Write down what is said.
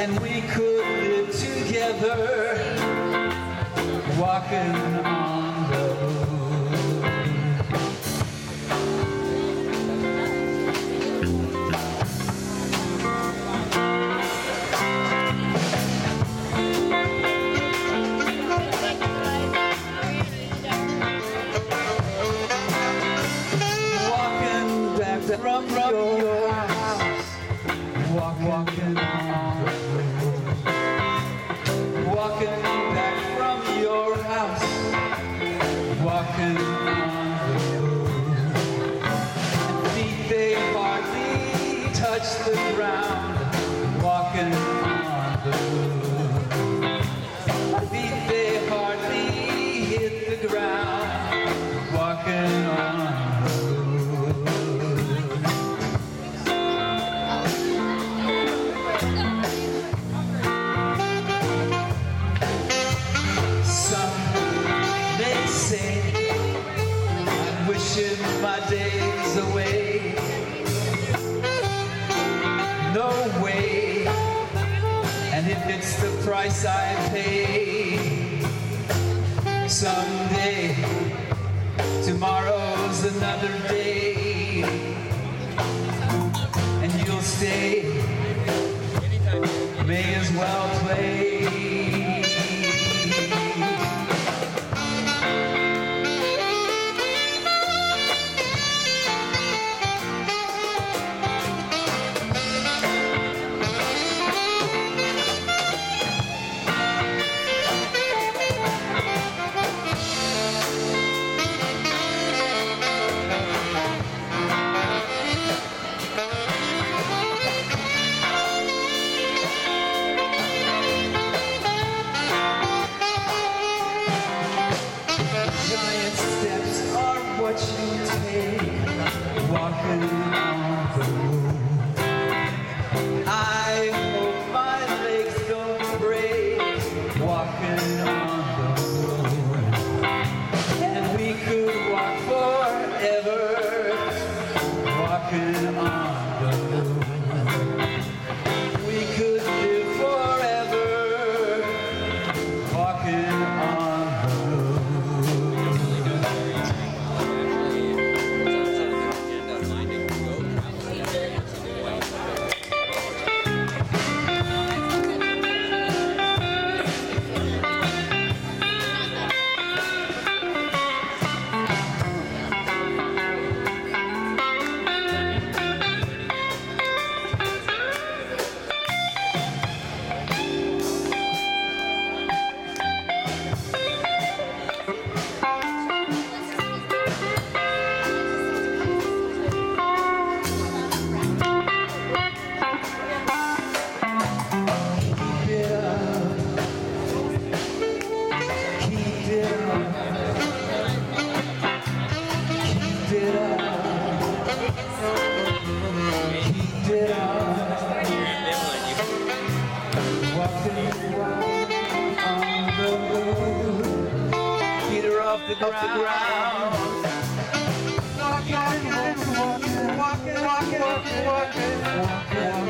and we could live together, walking on the moon. Walking back from your house, walking on the moon. Walking back from your house, walking on the moon. And feet they hardly touch the ground, walking on the moon. Feet they hardly hit the ground, walking on the moon. I'm wishing my days away. No way. And if it's the price I pay, someday, tomorrow's another day, and you'll stay. May as well play. Giant steps are what you take, walking on the moon. I hope my legs don't break, walking on the moon. And we could walk forever, walking on the moon. We could live forever, walking on the moon. Off the ground. Walking, walking, walking, walking, walking, walking, walking.